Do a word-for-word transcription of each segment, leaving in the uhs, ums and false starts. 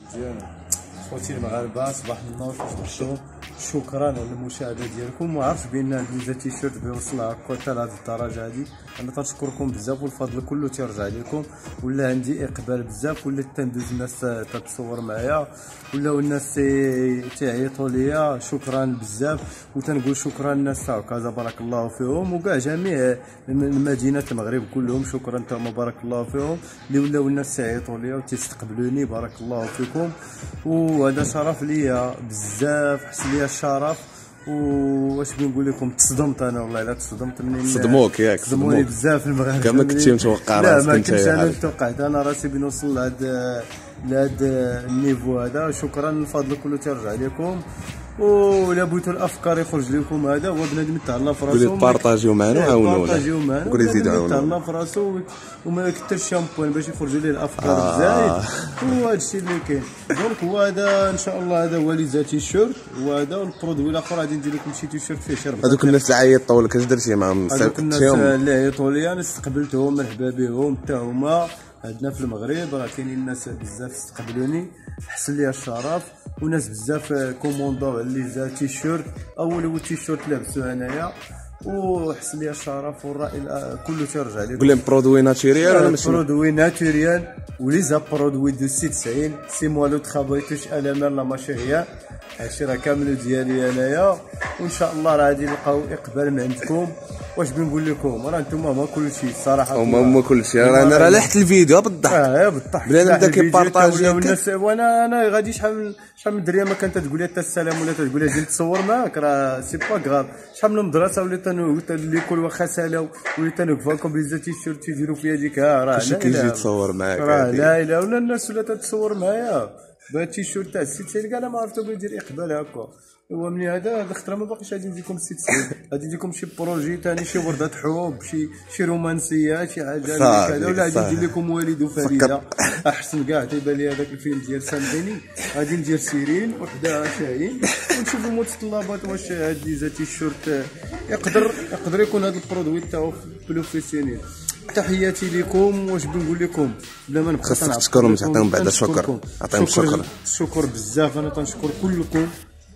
مزيان خوتي المغاربه، صباح النور كيف درتو؟ شكرا على المشاهده ديالكم. ما عرفتش بان هاد التيشيرت بيوصل هكا حتى لهاد الدرجه هادي. انا تنشكركم بزاف والفضل كله تيرجع لكم. ولا عندي اقبال بزاف، ولا تندوز الناس تتصور معايا، ولاو الناس تيعيطوا ليا. شكرا بزاف، وتنقول شكرا للناس تاع كازا بارك الله فيهم، وكاع جميع المدينه المغرب كلهم شكرا تاعهم بارك الله فيهم، اللي ولاو الناس تيعيطوا ليا وتستقبلوني بارك الله فيكم. وهذا شرف ليا بزاف، حس ليا الشرف. واش بنقول لكم، تصدمت انا والله الا تصدمت منين صدموك ياك صدموني بزاف المغاربه. كما كنتي متوقع راسك؟ لا ما كنتش انا توقعت انا راسي بنوصل لهاد لهاد النيفو هذا. شكرا، الفضل كله تيرجع لكم. ولا بغيتوا الافكار يخرج لكم، هذا هو بنادم يتهلا في راسو. قولي بارطاجيو معنا وعاونونا، بارطاجيو معنا وقولي زيدوا عاونونا. يتهلا في راسو وما يكثرش شامبوان باش يخرجوا ليه الافكار الزايد. هو هذا الشيء اللي كاين. دونك هو هذا ان شاء الله، هذا هو اللي زاد تيشيرت، وهذا والبرودوي الاخر غادي ندير لكم شي تيشيرت فيه شي ربعه. هذوك الناس اللي عيطوا لك اش درتي معاهم؟ هذوك الناس اللي عيطوا لي انا استقبلتهم، مرحبا بهم حتى هما. عندنا في المغرب راه كاينين الناس بزاف استقبلوني، حسن لي الشرف. وناس بزاف كومونداو اللي جا تيشيرت، اول هو تيشيرت لابسو انايا، وحسن لي الشرف. والراي كله تيرجع لي. قول لهم برودوي ناتوريال ولا ماشي؟ برودوي ناتوريال ولي زا برودوي دو سي تسعين. سي موا لو ترافاي توش الا مال لا ماشي هي. هادشي راه كامل ديالي انايا، وان شاء الله راه غادي نلقاو اقبال من عندكم. واش بنقول لكم، راه نتوما هما كل شيء الصراحه. هما هما كل شيء. انا راه لاحت الفيديو بالضحك. اه بالضحك. بنادم بدا كيبارطاجي والناس. وانا انا غادي شحال شحال من دريه ما كانت تقول لي حتى السلام، ولا تقول لي اجي نتصور معاك، راه سي با كغاف. شحال من مدرسه وليت ليكول واخا سالاو، وليت نوقف لكم بليزا تيشيرت تيديروا فيا ديك. ها راه كلشي كيجي يتصور معاك. راه لا اله ولا الناس ولا تتصور معايا بهاد التيشيرت تاع السي تسعين. كاع انا ما عرفتو بغيت ندير اقبال هكا. هو من هذا هذا الخطره ما باقيش غادي نجيكم السي تسعين. غادي نجيكم شي بروجي ثاني، شي ورده حب، شي شي رومانسيه، شي حاجه كذا. ولا غادي ندير لكم والد وفريده احسن كاع. تيبان لي هذاك الفيلم ديال سامحيني. غادي ندير سيرين وحده شاهين، ونشوفوا المتطلبات. واش هاد لي تيشيرت يقدر يقدر يكون هذا البرودوي تاعو بروفيسيونيل. تحياتي لكم. واش بنقول لكم، بلا ما نبقى خاصك تشكرهم وتعطيهم بعد الشكر. عطيهم الشكر. الشكر بزاف. انا تنشكر كلكم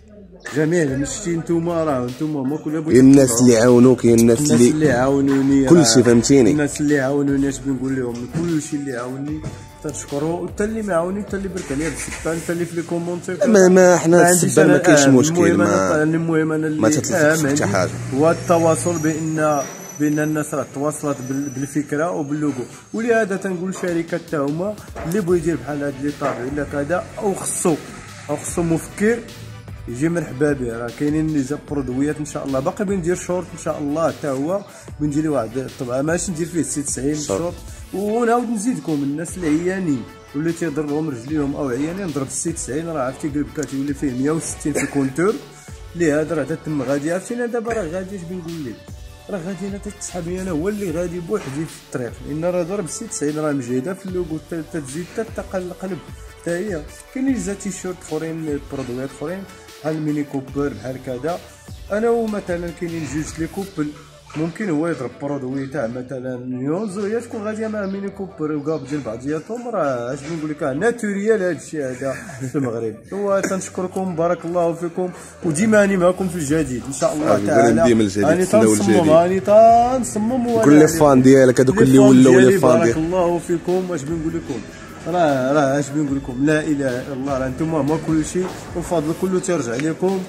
جميع المشتي. نتوما راه نتوما ما كل بغيت الناس اللي عاونوك، هي الناس اللي الناس اللي عاونوني كلشي فهمتيني. الناس اللي عاونوني اش بنقول لهم، كلشي اللي عاونني تنشكرو. وحتى اللي ما عاوني، حتى اللي برك عليا بالسبان، حتى اللي في لي كومونتير. ما ما حنا السبان ما كاينش مشكل. ما المهم انا اللي ما تتلفش حتى حاجه. هو التواصل بان بان الناس راه تواصلت بالفكره وباللوغو. ولهذا تنقول شركات حتى هما اللي بغى يدير بحال هاد لي طابع ولا كذا، او خصو او خصو مفكر يجي مرحبا به. راه كاينين لي زا برودويات ان شاء الله. باقي بندير شورت ان شاء الله حتى هو، بندير له واحد الطبعه ماشي ندير فيه سي تسعين شورت. ونعاود نزيدكم الناس اللي عيانين واللي تيضرهم رجليهم او عيانين، نضرب سي تسعين. راه عرفتي قلب كتولي فيه مية وستين في الكونتور. لهذا راه تم غادي. عرفتينا دابا راه غادي. اش بنقول لك، راه غادي انا تسحبني انا هو اللي غادي بوحدي في الطريق، لان راه ضرب سي تسعين راه مجهده في اللوغو. تزيد حتى القلب حتى هي. كاينين جا تيشيرت اخرين، برودويات اخرين بحال ميني كوبر بحال كذا. انا ومثلا كاينين جوج لي كوبل، ممكن هو يضرب برودوي تاع مثلا نيونز، وهي تكون غاديه مع ميني كوبر وكاب ديال بعضياتهم. راه اش بنقول لك، ناتوريال هذا الشيء هذا في المغرب. هو تنشكركم بارك الله فيكم، وديما راني معكم في الجديد ان شاء الله تعالى. راني تنصمم راني تنصمم. كل لي فان ديالك هذوك اللي ولاو لي فان بارك الله فيكم. واش بنقول لكم، راه راه اش بنقول لكم، لا اله الا الله. راه انتم هما كل شيء، والفضل كله تيرجع لكم.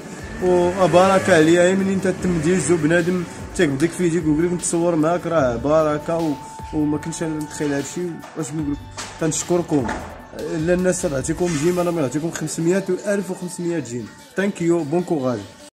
وبركه عليا منين تتم ديجو بنادم تيقبضك في يديك ويقول لك نتصور معاك، راه بركه. و... وما كنتش انا نتخيل هادشي. واش بنقول لكم، تنشكركم. الا الناس عطيكم جيم، انا ما نعطيكم خمسمية و ألف وخمسمية جيم. ثانك يو، بون كوراج.